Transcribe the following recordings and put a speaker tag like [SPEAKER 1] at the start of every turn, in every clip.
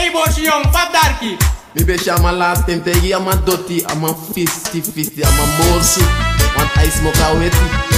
[SPEAKER 1] mi boshi young fat darky.
[SPEAKER 2] Mi besha my last time tegi I'm a dirty, I'm a fisty, I'm a bullshit. Want I smoke a wetty.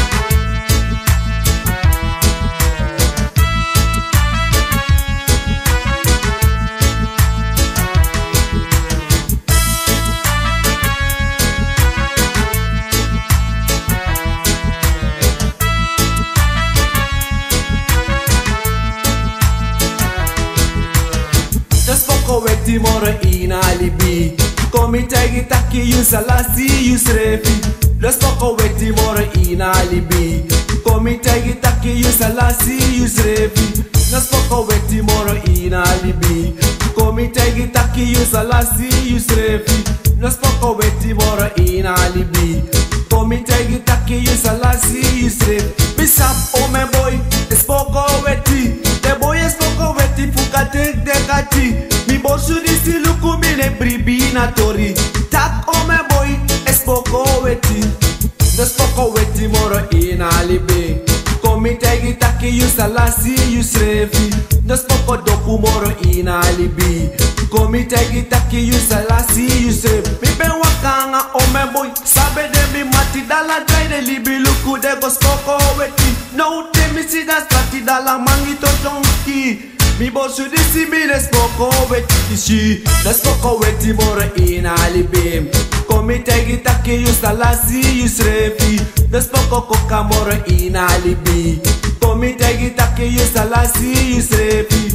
[SPEAKER 3] Wetti moro in alibi. Come tagi taki you salasi you srefi. Let's talk wetti moro in alibi. Come tagi taki you salasi you srefi. Let's talk wetti moro in alibi. Come tagi taki you salasi you srefi. Let's talk wetti moro in alibi. Come tagi taki you salasi you srefi. Bisap oh my boy, espoko wetti. The boy espoko wetti fuka tek dekati. Borsu disi luku mine bribina tori. Tak o me boy espoko weti. Nespoko weti moro in alibi. Komi tegi taki you salasi you srefi. Nespoko doku moro in alibi. Komi tegi taki you salasi you srefi. Mi ben wakanga o me boy. Sabe de mi mati dala dry de libi luku de go spoko weti. No te mi si da strati dala mangito jonki. Mi borsu disi mi nespoko weti shi. Nespoko weti moro in alibi. Komi tegi taki you salasi you srefi. Nespoko koka moro in alibi. Komi tegi taki you salasi you srefi.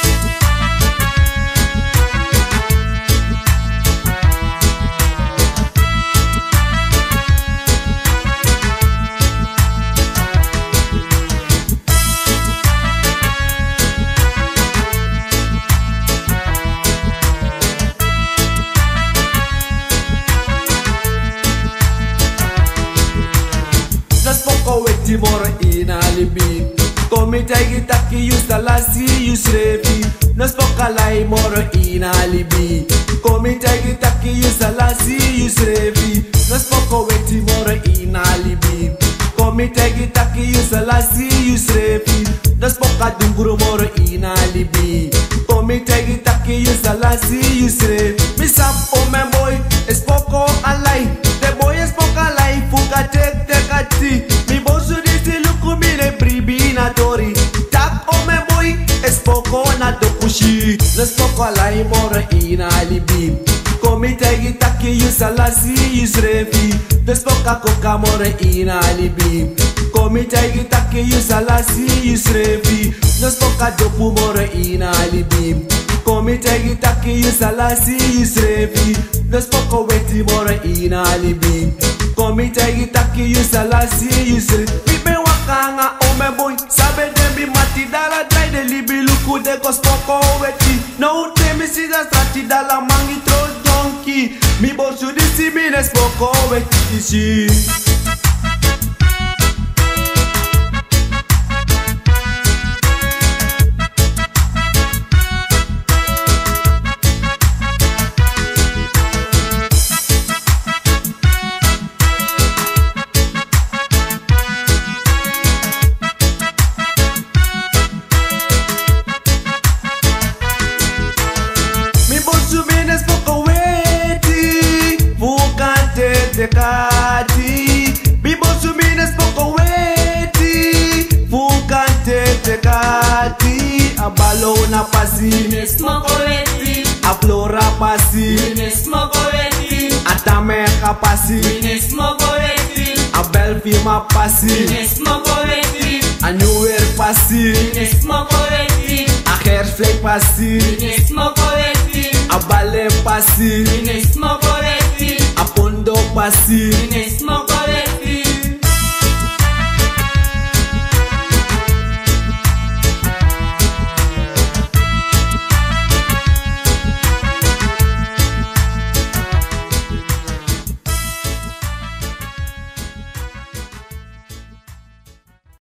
[SPEAKER 3] Wetti moro in alibi. Komi tegi taki you salasi you srefi. Nespoka lai moro in alibi. Komi tegi taki you salasi you srefi. Nespoko wetti moro in alibi. Komi tegi taki you salasi you srefi. Nespoka dunguru moro in alibi. Komi tegi taki you salasi you srefi. Misap oh my boy, espoko alai. The boy espoka alai fuka tek tekati. Tori. Tak o me boy espoko na dokushi. Nespoko alai moro in alibi. Komi tegi taki you salasi you srefi. Nespoka koka moro in alibi. Komi tegi taki you salasi you srefi. Nespoka dopu moro in alibi. Komi tegi taki you salasi you srefi. Nespoko weti moro in alibi. Komi tegi taki you salasi you srefi. Kanga o me boy, sabe de mi mati dala dry de libi luku de go spoko weti. No te mi si da strati dala mangi tro donkey. Mi borsu disi mi ne spoko weti shi. Tekati, bibo sumines poko weti. Fukante tekati, abalo na pasi.
[SPEAKER 4] Mines moko weti,
[SPEAKER 3] aflora pasi.
[SPEAKER 4] Mines moko weti,
[SPEAKER 3] atameka pasi.
[SPEAKER 4] Mines moko weti,
[SPEAKER 3] abelfima pasi.
[SPEAKER 4] Mines moko weti,
[SPEAKER 3] anuer pasi.
[SPEAKER 4] Mines moko weti,
[SPEAKER 3] aherflek pasi.
[SPEAKER 4] Mines moko weti,
[SPEAKER 3] abale pasi.
[SPEAKER 4] Mines moko weti,
[SPEAKER 3] apondo pasi.
[SPEAKER 4] Mines moko